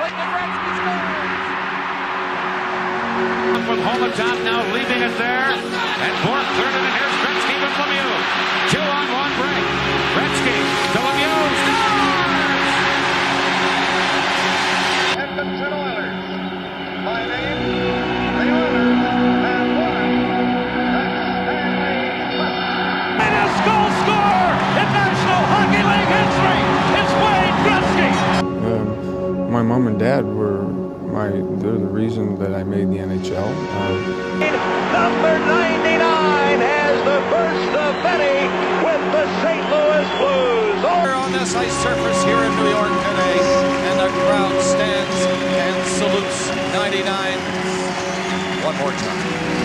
like the Gretzky scores. From home at top now, leaving it there. And Bork cleared it, and here's Gretzky with Lemieux. 2-on-1 break. Gretzky to Lemieux. Scores! Edmonton Oilers. My name, the Oilers have won the Stanley Cup. And a goal score in National Hockey League history. It's Wayne Gretzky. My mom and dad they're the reason that I made the NHL. Number 99 has the first of many with the St. Louis Blues. We're on this ice surface here in New York today, and the crowd stands and salutes 99 one more time.